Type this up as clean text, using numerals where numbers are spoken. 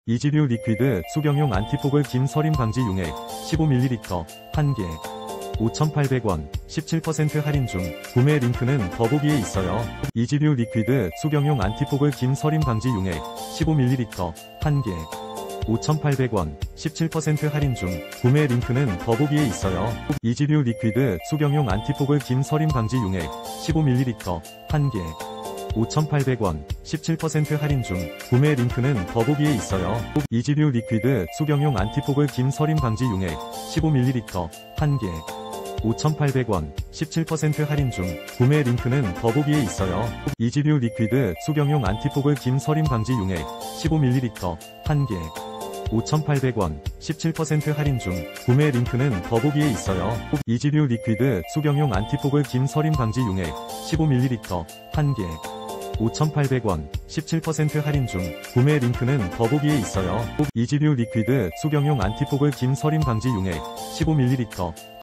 이지뷰 리퀴드 수경용 안티포글 김 서림 방지 용액 15ml 1개 5,800원 17% 할인 중. 구매 링크는 더보기에 있어요. 이지뷰 리퀴드 수경용 안티포글 김 서림 방지 용액 15ml 1개 5,800원 17% 할인 중. 구매 링크는 더보기에 있어요. 이지뷰 리퀴드 수경용 안티포글 김 서림 방지 용액 15ml 1개 5,800원 17% 할인 중. 구매 링크는 더보기에 있어요. 이지뷰 리퀴드 수경용 안티포글 김 서림 방지 용액 15ml 1개 5,800원 17% 할인 중. 구매 링크는 더보기에 있어요. 이지뷰 리퀴드 수경용 안티포글 김 서림 방지 용액 15ml 1개 5,800원 17% 할인 중. 구매 링크는 더보기에 있어요. 이지뷰 리퀴드 수경용 안티포글 김 서림 방지 용액 15ml 1개 5,800원 17% 할인 중. 구매 링크는 더보기에 있어요. 이지뷰 리퀴드 수경용 안티포글 김 서림 방지 용액 15ml